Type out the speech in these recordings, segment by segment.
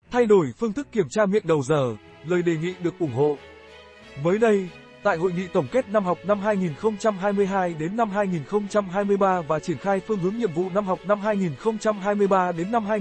Thay đổi phương thức kiểm tra miệng đầu giờ, lời đề nghị được ủng hộ. Mới đây, tại hội nghị tổng kết năm học năm 2022 đến năm 2023 và triển khai phương hướng nhiệm vụ năm học năm 2023 đến năm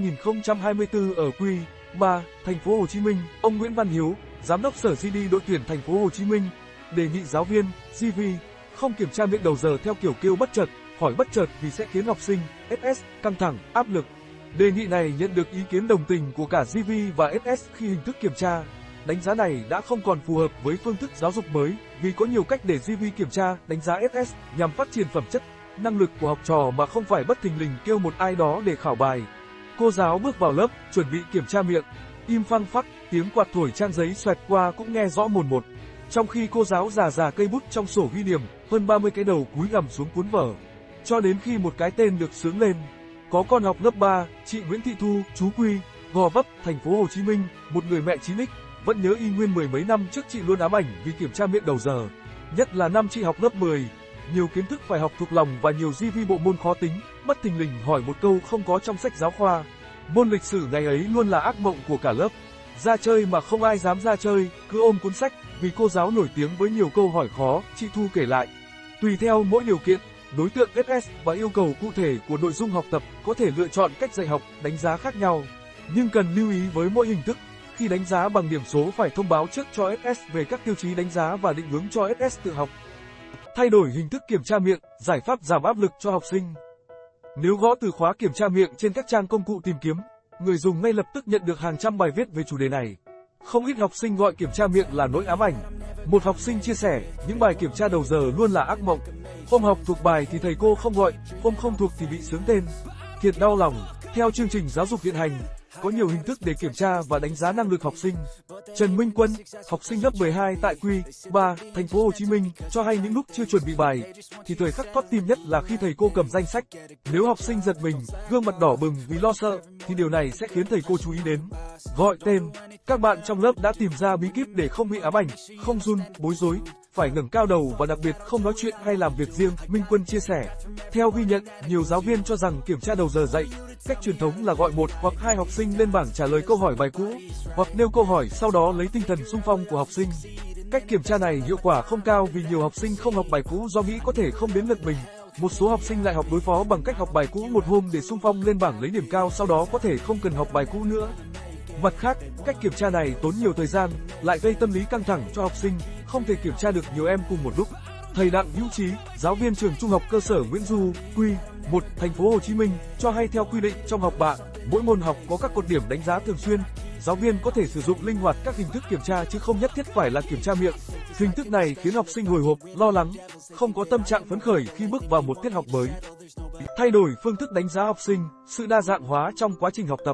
2024 ở Q3, thành phố Hồ Chí Minh, ông Nguyễn Văn Hiếu, giám đốc Sở GD đội tuyển thành phố Hồ Chí Minh, đề nghị giáo viên, GV không kiểm tra miệng đầu giờ theo kiểu kêu bất chợt, hỏi bất chợt vì sẽ khiến học sinh SS căng thẳng, áp lực. Đề nghị này nhận được ý kiến đồng tình của cả GV và SS khi hình thức kiểm tra, đánh giá này đã không còn phù hợp với phương thức giáo dục mới, vì có nhiều cách để GV kiểm tra, đánh giá SS nhằm phát triển phẩm chất, năng lực của học trò mà không phải bất thình lình kêu một ai đó để khảo bài. Cô giáo bước vào lớp, chuẩn bị kiểm tra miệng, im phăng phắc, tiếng quạt thổi trang giấy xoẹt qua cũng nghe rõ mồn một. Trong khi cô giáo già cây bút trong sổ ghi điểm, hơn 30 cái đầu cúi gằm xuống cuốn vở. Cho đến khi một cái tên được xướng lên. Có con học lớp 3, chị Nguyễn Thị Thu, chú Quy, Gò Vấp, thành phố Hồ Chí Minh, một người mẹ 9X, vẫn nhớ y nguyên 10 mấy năm trước chị luôn ám ảnh vì kiểm tra miệng đầu giờ. Nhất là năm chị học lớp 10, nhiều kiến thức phải học thuộc lòng và nhiều GV bộ môn khó tính, bất thình lình hỏi một câu không có trong sách giáo khoa. Môn lịch sử ngày ấy luôn là ác mộng của cả lớp. Ra chơi mà không ai dám ra chơi, cứ ôm cuốn sách, vì cô giáo nổi tiếng với nhiều câu hỏi khó, chị Thu kể lại. Tùy theo mỗi điều kiện, đối tượng SS và yêu cầu cụ thể của nội dung học tập có thể lựa chọn cách dạy học, đánh giá khác nhau. Nhưng cần lưu ý với mỗi hình thức, khi đánh giá bằng điểm số phải thông báo trước cho SS về các tiêu chí đánh giá và định hướng cho SS tự học. Thay đổi hình thức kiểm tra miệng, giải pháp giảm áp lực cho học sinh. Nếu gõ từ khóa kiểm tra miệng trên các trang công cụ tìm kiếm, người dùng ngay lập tức nhận được hàng trăm bài viết về chủ đề này. Không ít học sinh gọi kiểm tra miệng là nỗi ám ảnh. Một học sinh chia sẻ, những bài kiểm tra đầu giờ luôn là ác mộng. Hôm học thuộc bài thì thầy cô không gọi, hôm không thuộc thì bị xướng tên. Thiệt đau lòng. Theo chương trình giáo dục hiện hành, có nhiều hình thức để kiểm tra và đánh giá năng lực học sinh. Trần Minh Quân, học sinh lớp 12 tại Q3, thành phố Hồ Chí Minh, cho hay những lúc chưa chuẩn bị bài, thì thời khắc thót tim nhất là khi thầy cô cầm danh sách. Nếu học sinh giật mình, gương mặt đỏ bừng vì lo sợ, thì điều này sẽ khiến thầy cô chú ý đến. Gọi tên, các bạn trong lớp đã tìm ra bí kíp để không bị ám ảnh, không run, bối rối, phải ngẩng cao đầu và đặc biệt không nói chuyện hay làm việc riêng, Minh Quân chia sẻ. Theo ghi nhận, nhiều giáo viên cho rằng kiểm tra đầu giờ dạy, cách truyền thống là gọi một hoặc hai học sinh lên bảng trả lời câu hỏi bài cũ, hoặc nêu câu hỏi sau đó lấy tinh thần xung phong của học sinh. Cách kiểm tra này hiệu quả không cao vì nhiều học sinh không học bài cũ do nghĩ có thể không đến lượt mình. Một số học sinh lại học đối phó bằng cách học bài cũ một hôm để xung phong lên bảng lấy điểm cao, sau đó có thể không cần học bài cũ nữa. Mặt khác, cách kiểm tra này tốn nhiều thời gian, lại gây tâm lý căng thẳng cho học sinh, không thể kiểm tra được nhiều em cùng một lúc. Thầy Đặng Hữu Trí, giáo viên trường Trung học cơ sở Nguyễn Du, Q1, thành phố Hồ Chí Minh, cho hay theo quy định trong học bạ, mỗi môn học có các cột điểm đánh giá thường xuyên. Giáo viên có thể sử dụng linh hoạt các hình thức kiểm tra chứ không nhất thiết phải là kiểm tra miệng. Hình thức này khiến học sinh hồi hộp, lo lắng, không có tâm trạng phấn khởi khi bước vào một tiết học mới. Thay đổi phương thức đánh giá học sinh, sự đa dạng hóa trong quá trình học tập.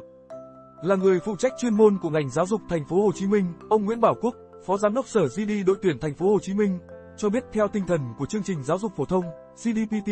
Là người phụ trách chuyên môn của ngành giáo dục thành phố Hồ Chí Minh, ông Nguyễn Bảo Quốc, Phó Giám đốc Sở GD đội tuyển thành phố Hồ Chí Minh, cho biết theo tinh thần của chương trình giáo dục phổ thông GDPT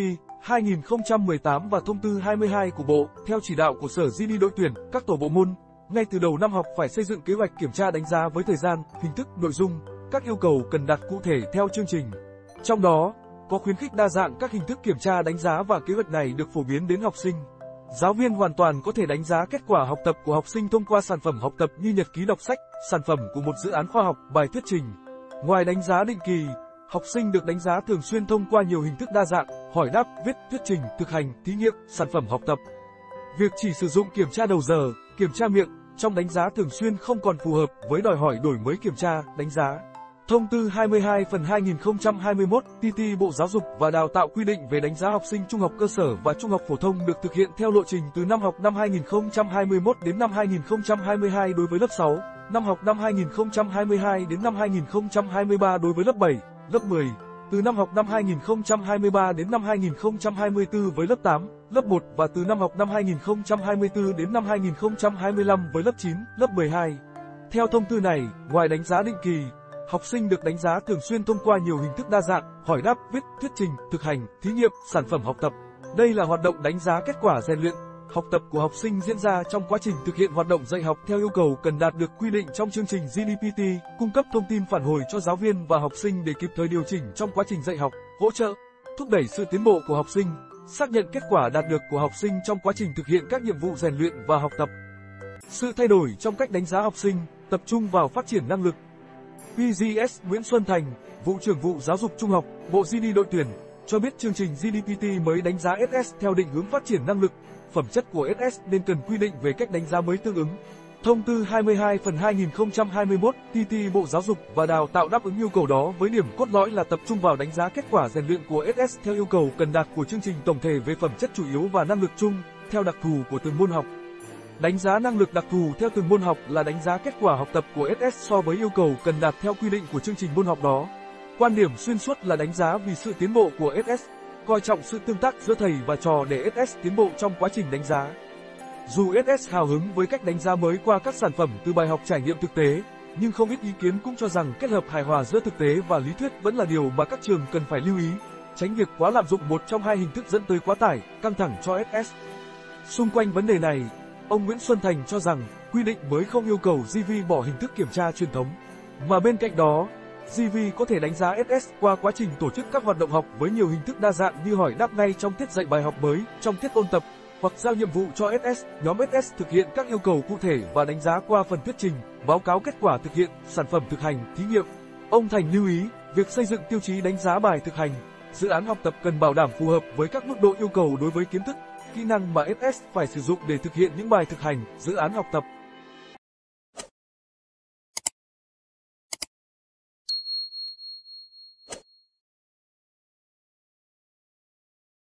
2018 và thông tư 22 của Bộ, theo chỉ đạo của Sở GD đội tuyển, các tổ bộ môn, ngay từ đầu năm học phải xây dựng kế hoạch kiểm tra đánh giá với thời gian, hình thức, nội dung, các yêu cầu cần đạt cụ thể theo chương trình. Trong đó, có khuyến khích đa dạng các hình thức kiểm tra đánh giá và kế hoạch này được phổ biến đến học sinh. Giáo viên hoàn toàn có thể đánh giá kết quả học tập của học sinh thông qua sản phẩm học tập như nhật ký đọc sách, sản phẩm của một dự án khoa học, bài thuyết trình. Ngoài đánh giá định kỳ, học sinh được đánh giá thường xuyên thông qua nhiều hình thức đa dạng, hỏi đáp, viết, thuyết trình, thực hành, thí nghiệm, sản phẩm học tập. Việc chỉ sử dụng kiểm tra đầu giờ, kiểm tra miệng trong đánh giá thường xuyên không còn phù hợp với đòi hỏi đổi mới kiểm tra, đánh giá. Thông tư 22 phần 2021 TT Bộ Giáo dục và Đào tạo quy định về đánh giá học sinh trung học cơ sở và trung học phổ thông được thực hiện theo lộ trình từ năm học năm 2021 đến năm 2022 đối với lớp 6, năm học năm 2022 đến năm 2023 đối với lớp 7, lớp 10, từ năm học năm 2023 đến năm 2024 với lớp 8, lớp 1 và từ năm học năm 2024 đến năm 2025 với lớp 9, lớp 12. Theo thông tư này, ngoài đánh giá định kỳ, học sinh được đánh giá thường xuyên thông qua nhiều hình thức đa dạng, hỏi đáp, viết, thuyết trình, thực hành, thí nghiệm, sản phẩm học tập. Đây là hoạt động đánh giá kết quả rèn luyện, học tập của học sinh diễn ra trong quá trình thực hiện hoạt động dạy học theo yêu cầu cần đạt được quy định trong chương trình GDPT, cung cấp thông tin phản hồi cho giáo viên và học sinh để kịp thời điều chỉnh trong quá trình dạy học, hỗ trợ, thúc đẩy sự tiến bộ của học sinh, xác nhận kết quả đạt được của học sinh trong quá trình thực hiện các nhiệm vụ rèn luyện và học tập. Sự thay đổi trong cách đánh giá học sinh, tập trung vào phát triển năng lực. PGS Nguyễn Xuân Thành, Vụ trưởng Vụ Giáo dục Trung học, Bộ GD đội tuyển, cho biết chương trình GDPT mới đánh giá SS theo định hướng phát triển năng lực, phẩm chất của SS nên cần quy định về cách đánh giá mới tương ứng. Thông tư 22/2021 TT Bộ Giáo dục và Đào tạo đáp ứng yêu cầu đó với điểm cốt lõi là tập trung vào đánh giá kết quả rèn luyện của SS theo yêu cầu cần đạt của chương trình tổng thể về phẩm chất chủ yếu và năng lực chung, theo đặc thù của từng môn học. Đánh giá năng lực đặc thù theo từng môn học là đánh giá kết quả học tập của SS so với yêu cầu cần đạt theo quy định của chương trình môn học đó. Quan điểm xuyên suốt là đánh giá vì sự tiến bộ của SS, coi trọng sự tương tác giữa thầy và trò để SS tiến bộ trong quá trình đánh giá. Dù SS hào hứng với cách đánh giá mới qua các sản phẩm từ bài học trải nghiệm thực tế, nhưng không ít ý kiến cũng cho rằng kết hợp hài hòa giữa thực tế và lý thuyết vẫn là điều mà các trường cần phải lưu ý, tránh việc quá lạm dụng một trong hai hình thức dẫn tới quá tải, căng thẳng cho SS. Xung quanh vấn đề này, ông Nguyễn Xuân Thành cho rằng quy định mới không yêu cầu GV bỏ hình thức kiểm tra truyền thống, mà bên cạnh đó, GV có thể đánh giá SS qua quá trình tổ chức các hoạt động học với nhiều hình thức đa dạng như hỏi đáp ngay trong tiết dạy bài học mới, trong tiết ôn tập, hoặc giao nhiệm vụ cho SS, nhóm SS thực hiện các yêu cầu cụ thể và đánh giá qua phần thuyết trình, báo cáo kết quả thực hiện, sản phẩm thực hành, thí nghiệm. Ông Thành lưu ý, việc xây dựng tiêu chí đánh giá bài thực hành, dự án học tập cần bảo đảm phù hợp với các mức độ yêu cầu đối với kiến thức, kỹ năng mà SS phải sử dụng để thực hiện những bài thực hành, dự án học tập.